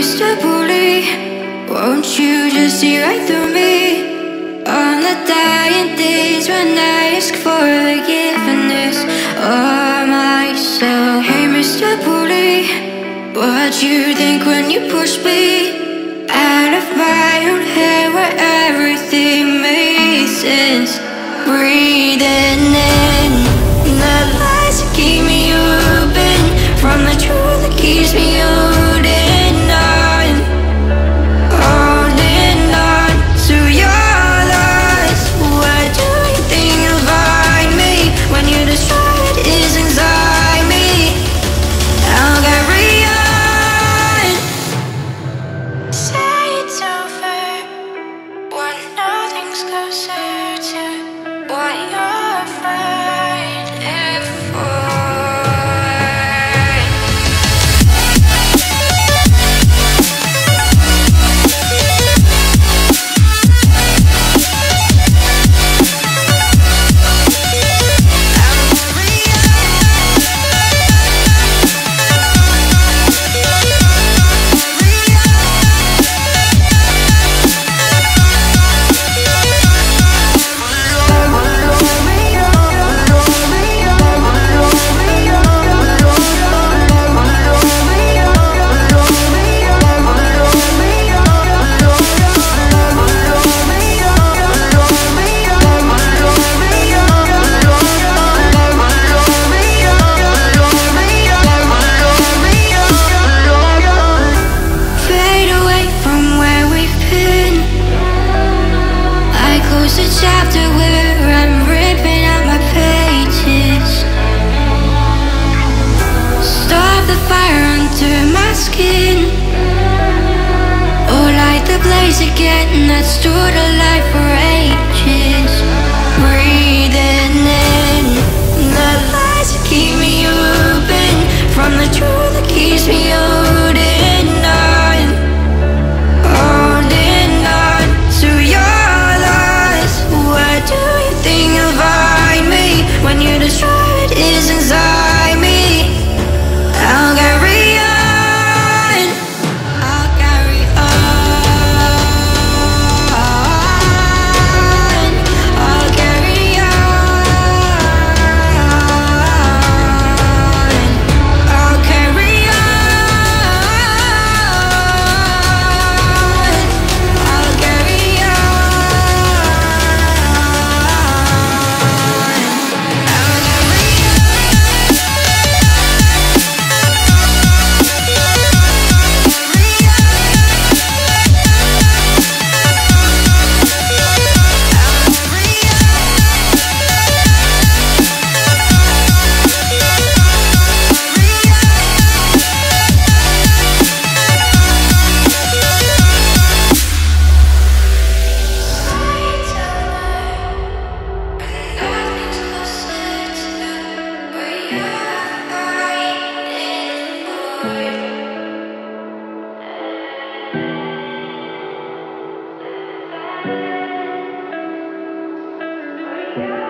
Mr. Bully, won't you just see right through me? On the dying days when I ask for forgiveness of myself. Hey Mr. Bully, what you think when you push me out of my own head where everything made sense? Breathing in the lies that keep me open from the truth that keeps me holding on, holding on to your lies. What do you think you'll find me when you destroy it is inside me? I'll carry on. Say it's over when nothing's closer to what you're fighting for. Again, that stood alive for ages. Breathing in the lies that keep me open from the truth that keeps me holding on, holding on to your lies. Where do you think you'll find me when you destroy it is inside me? I'll carry on. Yeah.